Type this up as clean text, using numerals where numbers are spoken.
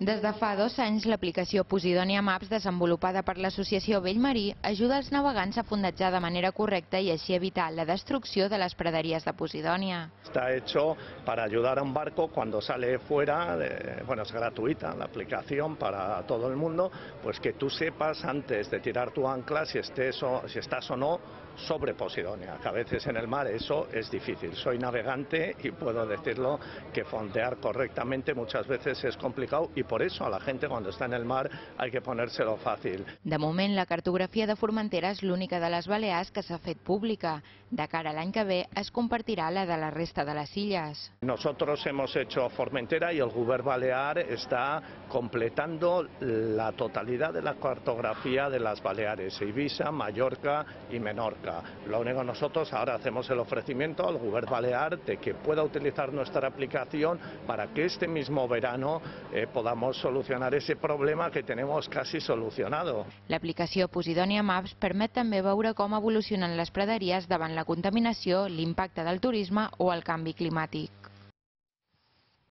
Des de fa 2 anys, l'aplicació Posidonia Maps, desenvolupada per l'associació Bellmarí, ajuda els navegants a fondejar de manera correcta i així evitar la destrucció de les praderies de Posidonia. Está hecho para ayudar a un barco cuando sale fuera, bueno, es gratuita la aplicación para todo el mundo, pues que tú sepas antes de tirar tu ancla si estás o no sobre Posidonia, que a veces en el mar eso es difícil. Soy navegante y puedo decirlo que fondear correctamente muchas veces es complicado y por eso a la gente cuando está en el mar hay que ponérselo fácil. De moment, la cartografia de Formentera és l'única de les Balears que s'ha fet pública. De cara a l'any que ve es compartirà la de la resta de les illes. Nosotros hemos hecho Formentera y el Govern Balear está completando la totalidad de la cartografía de las Baleares, Ibiza, Mallorca y Menorca. Lo único, nosotros ahora hacemos el ofrecimiento al Govern Balear de que pueda utilizar nuestra aplicación para que este mismo verano podamos solucionar ese problema que tenemos casi solucionado. L'aplicació Posidonia Maps permet també veure com evolucionen les praderies davant la contaminació, l'impacte del turisme o el canvi climàtic.